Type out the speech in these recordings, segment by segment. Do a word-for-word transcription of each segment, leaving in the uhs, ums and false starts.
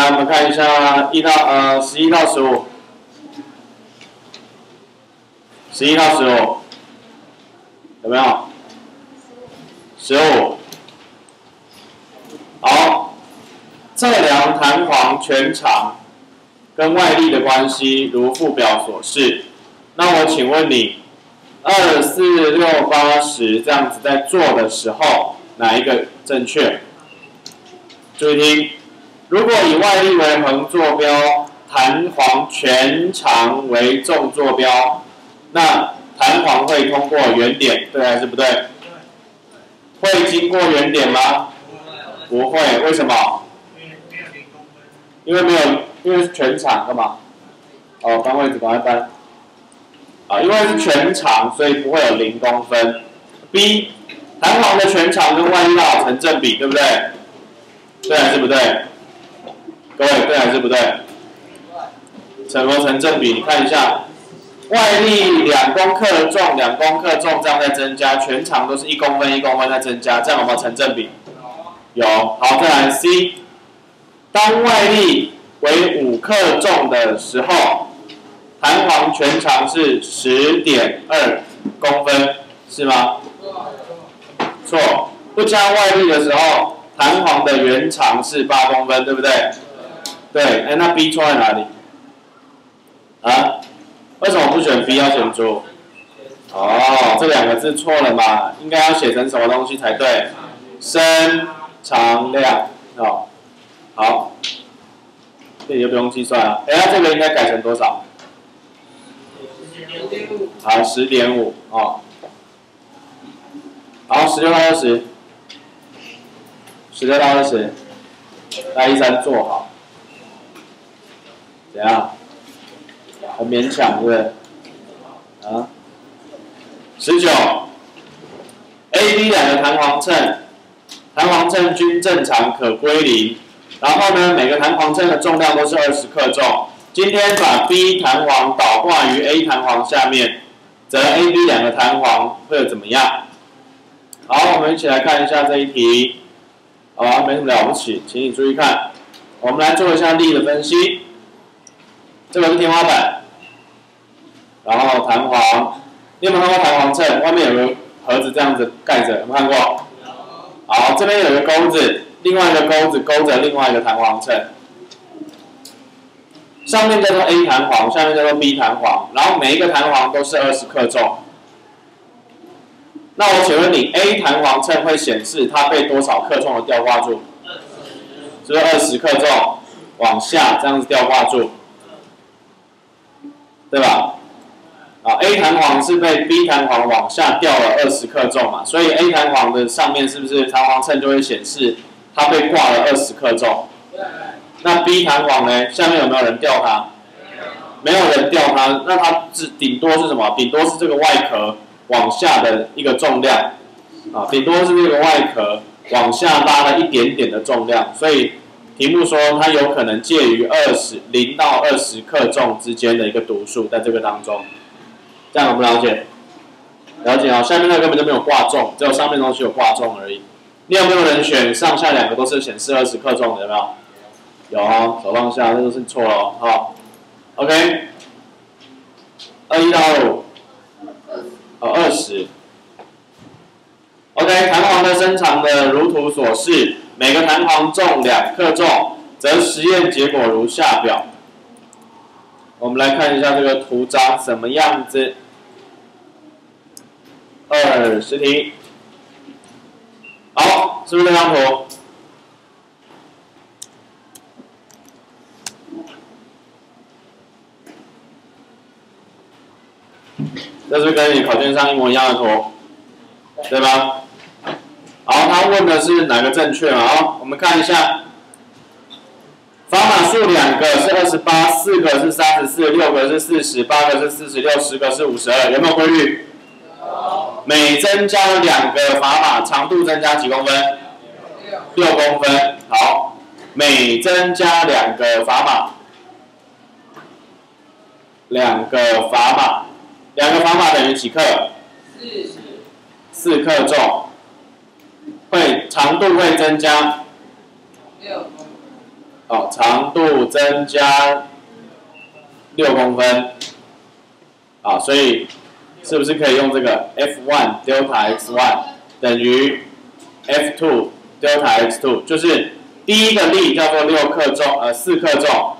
来我们看一下一到呃十一到十五，十一到十五有没有？十五。好，测量弹簧全长跟外力的关系，如附表所示。那我请问你，二四六八十这样子在做的时候，哪一个正确？注意听，如果以外力为横坐标，弹簧全长为纵坐标，那弹簧会通过原点，对还是不对？会经过原点吗？不会，为什么？因为没有，因为是全长，干嘛？哦，搬位置，赶快搬。啊，因为是全长，所以不会有零公分。B， 弹簧的全长跟外力要成正比，对不对？对还是不对？各位，对还是不对？成不成正比？你看一下，外力两公克重，两公克重这样在增加，全长都是一公分一公分在增加，这样有没有成正比？有。好，再来 C， 当外力为五克重的时候，弹簧全长是 十点二公分，是吗？错，不加外力的时候，弹簧的原长是八公分，对不对？对，哎，那 B 错在哪里？啊？为什么不选 B 要选猪？哦，这两个字错了嘛，应该要写成什么东西才对？伸长量哦，好，这里就不用计算了。等一下这个应该改成多少？好，十点五哦。好，十六到二十，十六到二十，来一三做好。怎样？很勉强，对不对？啊，十九 ，A、B 两个弹簧秤，弹簧秤均正常可归零。然后呢，每个弹簧秤的重量都是二十克重。今天把 B 弹簧倒挂于 A 弹簧下面，则 A、B 两个弹簧会有怎么样？好，我们一起来看一下这一题。好吧，没什么了不起，请你注意看。我们来做一下力的分析。这个是天花板，然后弹簧，你有没有看过弹簧秤？外面有个盒子这样子盖着，有没有看过？好，这边有个钩子，另外一个钩子勾着另外一个弹簧秤。上面叫做 A 弹簧，下面叫做 B 弹簧，然后每一个弹簧都是二十克重。那我请问你 ，A 弹簧秤会显示它被多少克重的吊挂住？是不是二十克重往下这样子吊挂住？对吧？啊 ，A 弹簧是被 B 弹簧往下吊了二十克重嘛，所以 A 弹簧的上面是不是弹簧秤就会显示它被挂了二十克重？那 B 弹簧呢？下面有没有人吊它？没有人吊它，那它是顶多是什么？顶多是这个外壳往下的一个重量，啊，顶多是这个外壳往下拉了一点点的重量，所以题目说它有可能介于二十零到二十克重之间的一个读数，在这个当中，这样有没有了解？了解啊，下面那个根本就没有挂重，只有上面东西有挂重而已。你有没有人选上下两个都是显示二十克重的？有没有？有哦，手放下，这个是错了哦。好 ，OK， 二一到二五，哦，二十。OK， 弹簧的伸长的如图所示，每个弹簧重两克重，则实验结果如下表。我们来看一下这个图长什么样子。二十题，好，是不是这张图？这是跟你考卷上一模一样的图，对吧？好，他问的是哪个正确嘛？好，我们看一下，砝码数两个是二十八，四个是三十四，六个是四十，八个是四十六，十个是五十二，有没有规律？有。每增加两个砝码，长度增加几公分？六公分。好，每增加两个砝码，两个砝码。两个砝码等于几克？四克重，会长度会增加哦，长度增加六公分，啊，所以是不是可以用这个 F 一 delta x 一 等于 F 二 delta x 二，就是第一个力叫做六克重，呃，四克重。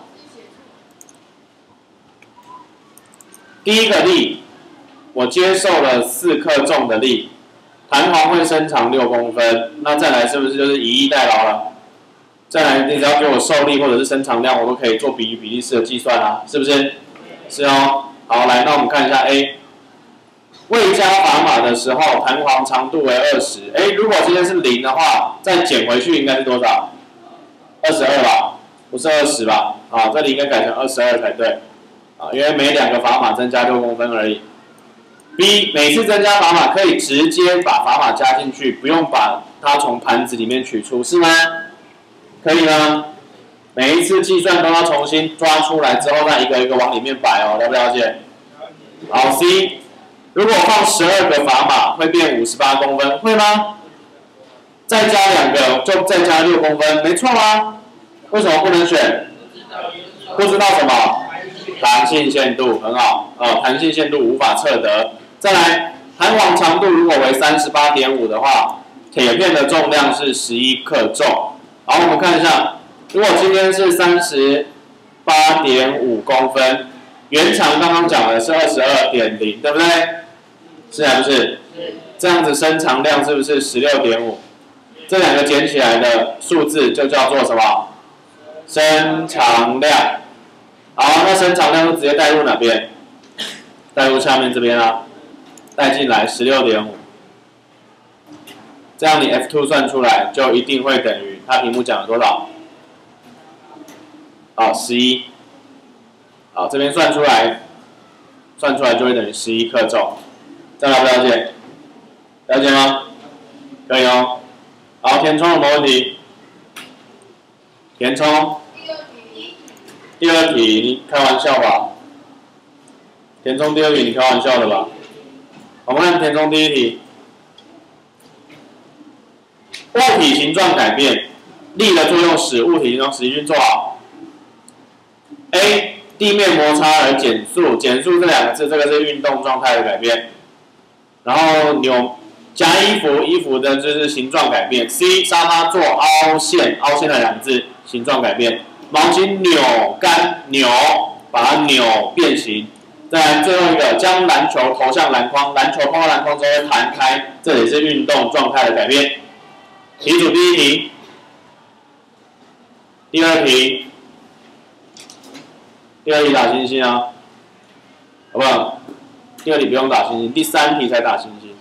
第一个力，我接受了四克重的力，弹簧会伸长六公分，那再来是不是就是以逸待劳了？再来，你只要给我受力或者是伸长量，我都可以做比例比例式的计算啊，是不是？是哦。好，来，那我们看一下 A， 未加砝码的时候，弹簧长度为二十。哎，如果今天是零的话，再减回去应该是多少？二十二吧，不是二十吧？啊，这里应该改成二十二才对。啊，因为每两个砝码增加六公分而已。B， 每次增加砝码可以直接把砝码加进去，不用把它从盘子里面取出，是吗？可以吗？每一次计算都要重新抓出来之后，再一个一个往里面摆哦，了不了解？好 ，C， 如果放十二个砝码会变五十八公分，会吗？再加两个就再加六公分，没错吗？为什么不能选？不知道什么？弹性限度很好，呃，弹性限度无法测得。再来，弹簧长度如果为 三十八点五 的话，铁片的重量是十一克重。好，我们看一下，如果今天是 三十八点五公分，原长刚刚讲的是 二十二点零， 对不对？是还不是？这样子伸长量是不是 十六点五？ 这两个减起来的数字就叫做什么？伸长量。好，那伸长量就直接带入哪边？带入下面这边啊，带进来 十六点五。这样你 F 二 算出来就一定会等于它题目讲的多少？好，十一。好，这边算出来，算出来就会等于十一克重。这样了不了解？了解吗？可以哦。好，填充有没有问题？填充。第二题，你开玩笑吧？填充第二题，你开玩笑的吧？我们看填充第一题。物体形状改变，力的作用使物体形状实际运作好。A， 地面摩擦而减速，减速这两个字，这个是运动状态的改变。然后扭夹衣服，衣服的就是形状改变。C， 沙发做凹陷，凹陷的两个字，形状改变。毛巾扭干，扭把它扭变形。再来最后一个，将篮球投向篮筐，篮球碰到篮筐之后会弹开，这也是运动状态的改变。题组第一题，第二题，第二题打星星啊，好不好？第二题不用打星星，第三题才打星星。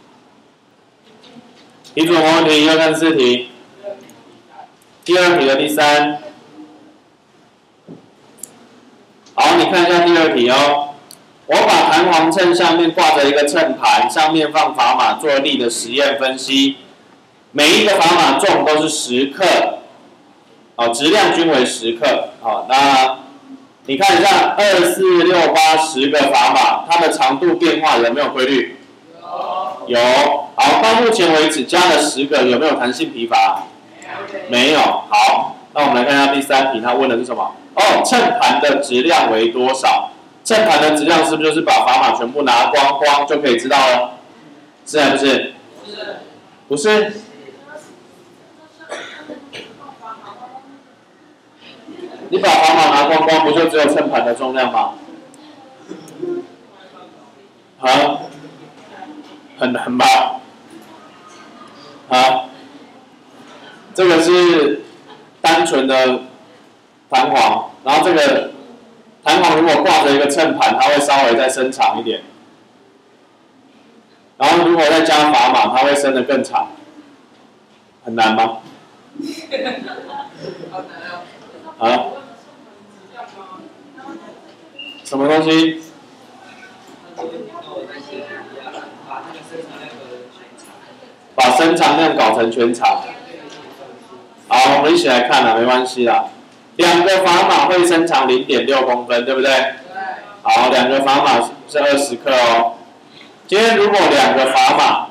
题组有没有问题？一、二、三、四题。第二题的第三。好，你看一下第二题哦。我把弹簧秤下面挂着一个秤盘，上面放砝码做力的实验分析。每一个砝码重都是十克，哦，质量均为十克。好，那你看一下，二四六八十个砝码，它的长度变化有没有规律？有。有。好，到目前为止加了十个，有没有弹性疲乏？没有。好，那我们来看一下第三题，它问的是什么？哦，秤盘的质量为多少？秤盘的质量是不是就是把砝码全部拿光光就可以知道了？是还不是？不是。你把砝码拿光光，不就只有秤盘的重量吗？啊，很难吧？啊，这个是单纯的弹簧，然后这个弹簧如果挂着一个秤盘，它会稍微再伸长一点，然后如果再加砝码，它会伸得更长，很难吗？啊？什么东西？把伸长量搞成全长。好，我们一起来看啦，没关系啦。两个砝码会伸长 零点六公分，对不对？好，两个砝码是二十克哦。今天如果两个砝码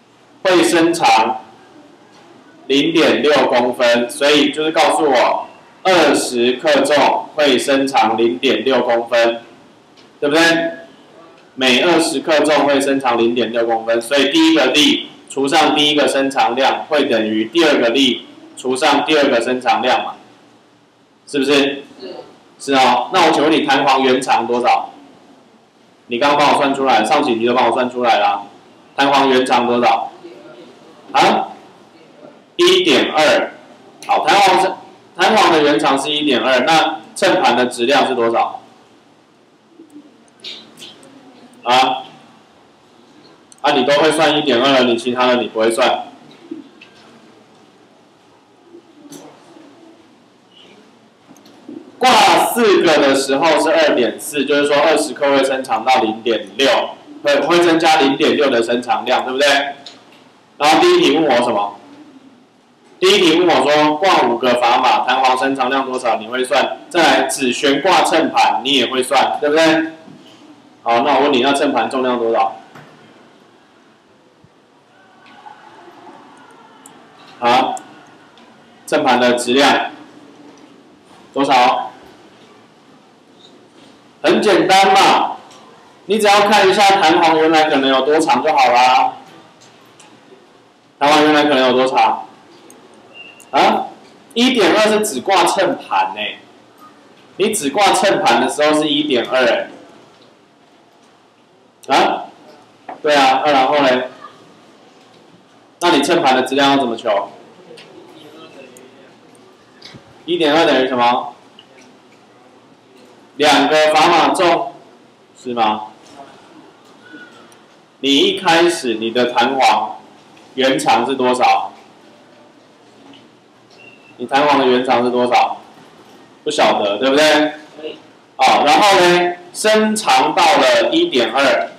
会伸长 零点六公分，所以就是告诉我二十克重会伸长 零点六公分，对不对？每二十克重会伸长 零点六公分，所以第一个力除上第一个伸长量会等于第二个力除上第二个伸长量嘛，是不是？是。是哦。那我请问你弹簧原长多少？你刚刚帮我算出来，上几题都帮我算出来啦。弹簧原长多少？啊？ 一点二。好，弹簧是弹簧的原长是 一点二， 那衬盘的质量是多少？啊？啊，你都会算 一点二 了，你其他的你不会算？挂四个的时候是 二点四， 就是说二十克会伸长到 零点六， 会会增加 零点六 的伸长量，对不对？然后第一题问我什么？第一题问我说，挂五个砝码，弹簧伸长量多少？你会算。再来，只悬挂衬盘，你也会算，对不对？好，那我问你，那衬盘重量多少？啊？衬盘的质量多少？很简单嘛，你只要看一下弹簧原来可能有多长就好啦。弹簧原来可能有多长？啊 ，一点二 是只挂衬盘呢，你只挂衬盘的时候是 一点二 哎，啊，对啊，那然后呢？那你衬盘的质量要怎么求？ 一点二 等于什么？两个砝码重，是吗？你一开始你的弹簧原长是多少？你弹簧的原长是多少？不晓得，对不对？好，然后呢，伸长到了 一点二，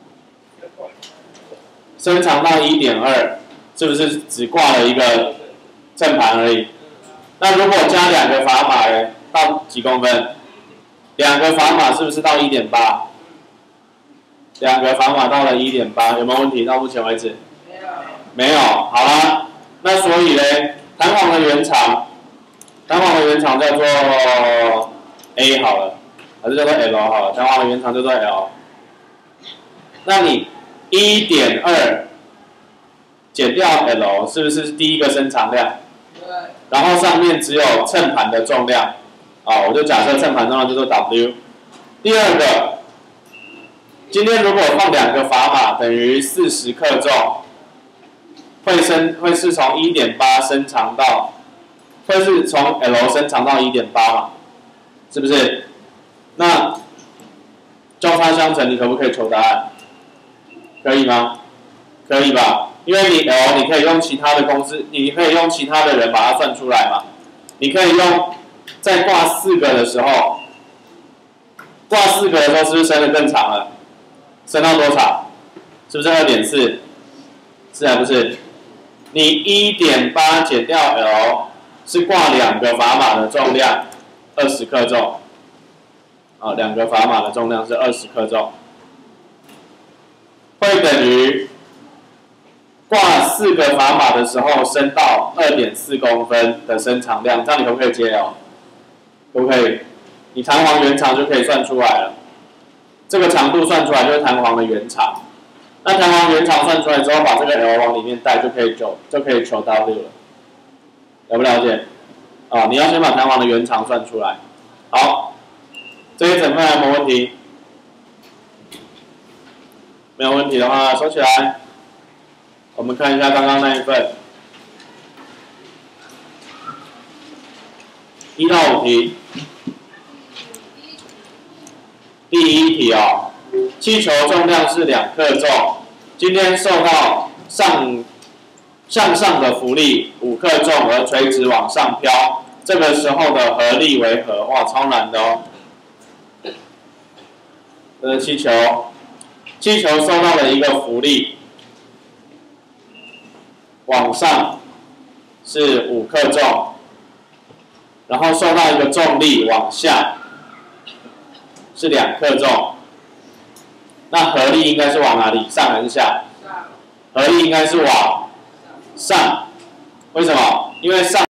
伸长到 一点二， 是不是只挂了一个正盘而已？那如果加两个砝码呢，到几公分？两个砝码是不是到 一点八？ 两个砝码到了 一点八， 有没有问题？到目前为止？没有。没有，好啦，那所以呢，弹簧的原长，弹簧的原长叫做 A 好了，还是叫做 L 好了？弹簧的原长叫做 L。那你 一点二 减掉 L， 是不是第一个伸长量？对。然后上面只有衬盘的重量，啊，我就假设衬盘重量叫做 W。第二个，今天如果放两个砝码等于四十克重，会伸会是从 一点八 伸长到，会是从 L 伸长到 一点八 嘛，是不是？那交叉相乘，你可不可以求答案？可以吗？可以吧？因为你 L 你可以用其他的公式，你可以用其他的人把它算出来嘛。你可以用在挂四个的时候，挂四个的时候是不是伸得更长了？伸到多长？是不是 二点四？ 是还不是？你 一点八 减掉 L 是挂两个砝码的重量二十克重，啊，两个砝码的重量是二十克重，会等于挂四个砝码的时候伸到 二点四公分的伸长量，这样你可不可以接哦？可不可以？你弹簧原长就可以算出来了。这个长度算出来就是弹簧的原长。那弹簧原长算出来之后，把这个 L 往里面带，就可以求就可以求 W 了。了不了解？啊，你要先把弹簧的原长算出来。好，这一整份有没有问题？没有问题的话，收起来。我们看一下刚刚那一份，一到五题。第一题哦，气球重量是两克重，今天受到上向上的浮力五克重而垂直往上飘，这个时候的合力为何？哇，超难的哦。这是气球，气球受到了一个浮力，往上是五克重，然后受到一个重力往下。是两克重，那合力应该是往哪里？上还是下？合力应该是往上。为什么？因为上。